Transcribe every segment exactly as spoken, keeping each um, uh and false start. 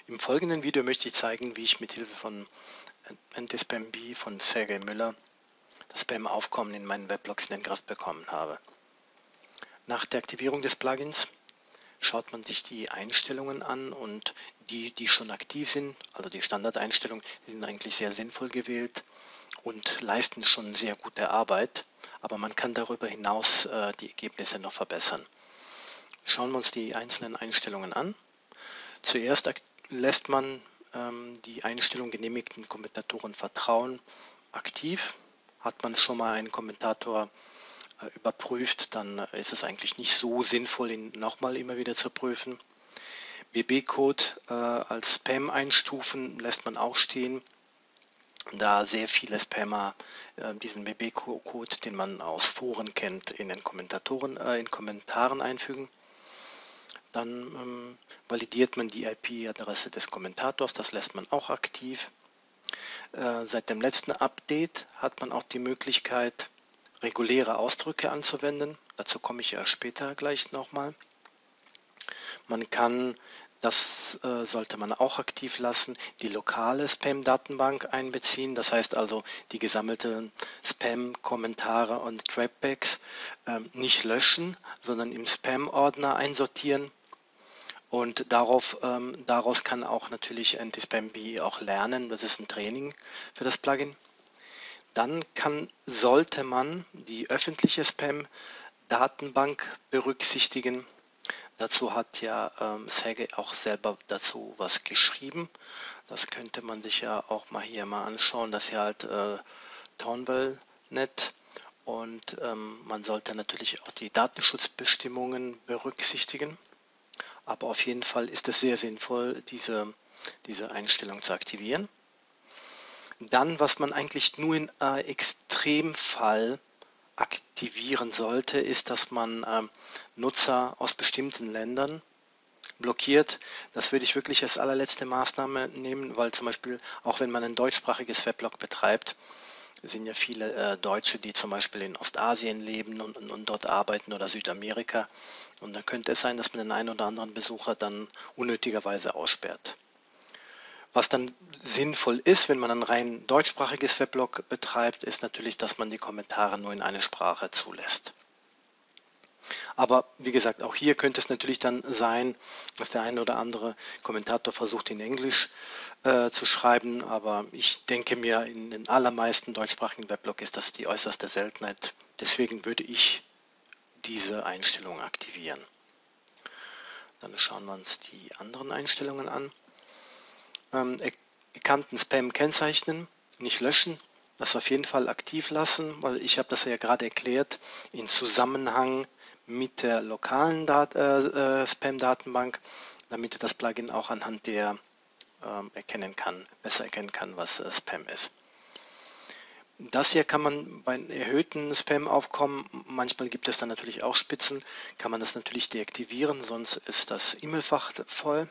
Im folgenden Video möchte ich zeigen, wie ich mit Hilfe von Anti-Spam-Bee von Sergey Müller das Spam-Aufkommen in meinen Weblogs in den Griff bekommen habe. Nach der Aktivierung des Plugins schaut man sich die Einstellungen an und die, die schon aktiv sind, also die Standardeinstellungen, die sind eigentlich sehr sinnvoll gewählt und leisten schon sehr gute Arbeit, aber man kann darüber hinaus äh, die Ergebnisse noch verbessern. Schauen wir uns die einzelnen Einstellungen an. Zuerst lässt man ähm, die Einstellung genehmigten Kommentatoren vertrauen aktiv. Hat man schon mal einen Kommentator äh, überprüft, dann äh, ist es eigentlich nicht so sinnvoll, ihn nochmal immer wieder zu prüfen. B B-Code äh, als Spam einstufen lässt man auch stehen, da sehr viele Spammer äh, diesen B B-Code, den man aus Foren kennt, in den Kommentatoren, äh, in Kommentaren einfügen. Dann ähm, validiert man die I P-Adresse des Kommentators, das lässt man auch aktiv. Äh, seit dem letzten Update hat man auch die Möglichkeit, reguläre Ausdrücke anzuwenden. Dazu komme ich ja später gleich nochmal. Man kann, das äh, sollte man auch aktiv lassen, die lokale Spam-Datenbank einbeziehen. Das heißt also, die gesammelten Spam-Kommentare und Trackbacks äh, nicht löschen, sondern im Spam-Ordner einsortieren. Und darauf, ähm, daraus kann auch natürlich Anti-Spam-Bee auch lernen. Das ist ein Training für das Plugin. Dann kann, sollte man die öffentliche Spam-Datenbank berücksichtigen. Dazu hat ja ähm, Sergey auch selber dazu was geschrieben. Das könnte man sich ja auch mal hier mal anschauen. Das hier halt äh, Thornwell Punkt net. Und ähm, man sollte natürlich auch die Datenschutzbestimmungen berücksichtigen. Aber auf jeden Fall ist es sehr sinnvoll, diese, diese Einstellung zu aktivieren. Dann, was man eigentlich nur in äh, Extremfall aktivieren sollte, ist, dass man äh, Nutzer aus bestimmten Ländern blockiert. Das würde ich wirklich als allerletzte Maßnahme nehmen, weil zum Beispiel auch wenn man ein deutschsprachiges Weblog betreibt, sind ja viele äh, Deutsche, die zum Beispiel in Ostasien leben und, und, und dort arbeiten oder Südamerika. Und dann könnte es sein, dass man den einen oder anderen Besucher dann unnötigerweise aussperrt. Was dann sinnvoll ist, wenn man ein rein deutschsprachiges Weblog betreibt, ist natürlich, dass man die Kommentare nur in eine Sprache zulässt. Aber wie gesagt, auch hier könnte es natürlich dann sein, dass der eine oder andere Kommentator versucht, in Englisch äh, zu schreiben. Aber ich denke mir, in den allermeisten deutschsprachigen Weblogs ist das die äußerste Seltenheit. Deswegen würde ich diese Einstellung aktivieren. Dann schauen wir uns die anderen Einstellungen an. Ähm, erkannten Spam kennzeichnen, nicht löschen. Das auf jeden Fall aktiv lassen, weil ich habe das ja gerade erklärt, in Zusammenhang mit der lokalen Dat äh, Spam-Datenbank, damit das Plugin auch anhand der äh, erkennen kann, besser erkennen kann, was äh, Spam ist. Das hier kann man bei erhöhten Spam-Aufkommen, manchmal gibt es dann natürlich auch Spitzen, kann man das natürlich deaktivieren, sonst ist das E-Mail-Fach voll.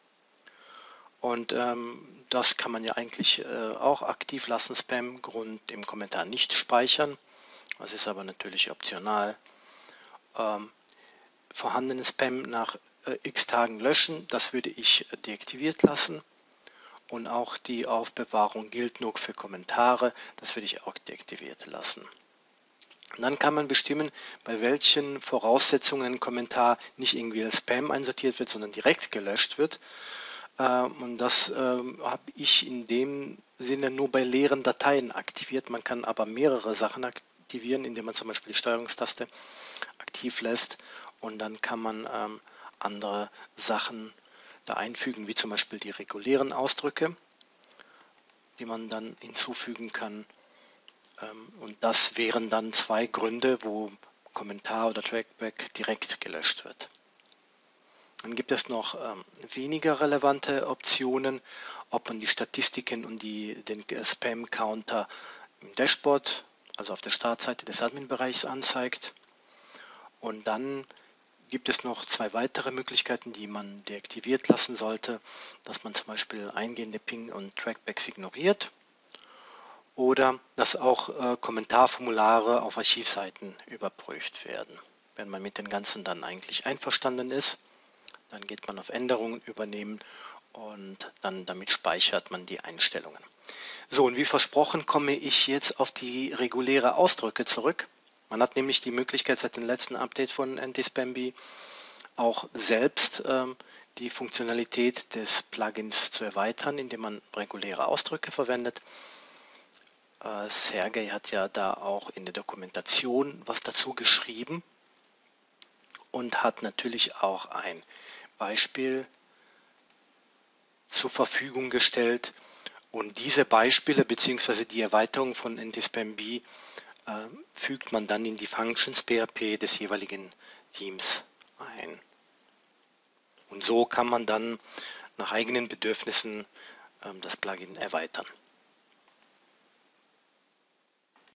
Und ähm, das kann man ja eigentlich äh, auch aktiv lassen, Spam, Grund im Kommentar nicht speichern. Das ist aber natürlich optional. Ähm, vorhandenen Spam nach äh, x Tagen löschen, das würde ich äh, deaktiviert lassen. Und auch die Aufbewahrung gilt nur für Kommentare, das würde ich auch deaktiviert lassen. Und dann kann man bestimmen, bei welchen Voraussetzungen ein Kommentar nicht irgendwie als Spam einsortiert wird, sondern direkt gelöscht wird. Und das ähm, habe ich in dem Sinne nur bei leeren Dateien aktiviert. Man kann aber mehrere Sachen aktivieren, indem man zum Beispiel die Steuerungstaste aktiv lässt. Und dann kann man ähm, andere Sachen da einfügen, wie zum Beispiel die regulären Ausdrücke, die man dann hinzufügen kann. Ähm, und das wären dann zwei Gründe, wo Kommentar oder Trackback direkt gelöscht wird. Dann gibt es noch ähm, weniger relevante Optionen, ob man die Statistiken und die, den Spam-Counter im Dashboard, also auf der Startseite des Admin-Bereichs anzeigt. Und dann gibt es noch zwei weitere Möglichkeiten, die man deaktiviert lassen sollte, dass man zum Beispiel eingehende Ping- und Trackbacks ignoriert oder dass auch äh, Kommentarformulare auf Archivseiten überprüft werden. Wenn man mit den Ganzen dann eigentlich einverstanden ist, Dann geht man auf Änderungen übernehmen und dann damit speichert man die Einstellungen. So, und wie versprochen komme ich jetzt auf die reguläre Ausdrücke zurück. Man hat nämlich die Möglichkeit seit dem letzten Update von Anti-Spamby auch selbst ähm, die Funktionalität des Plugins zu erweitern, indem man reguläre Ausdrücke verwendet. Äh, Sergej hat ja da auch in der Dokumentation was dazu geschrieben und hat natürlich auch ein Beispiel zur Verfügung gestellt. Und diese Beispiele bzw. die Erweiterung von Anti-Spamby äh, fügt man dann in die Functions-P H P des jeweiligen Teams ein. Und so kann man dann nach eigenen Bedürfnissen ähm, das Plugin erweitern.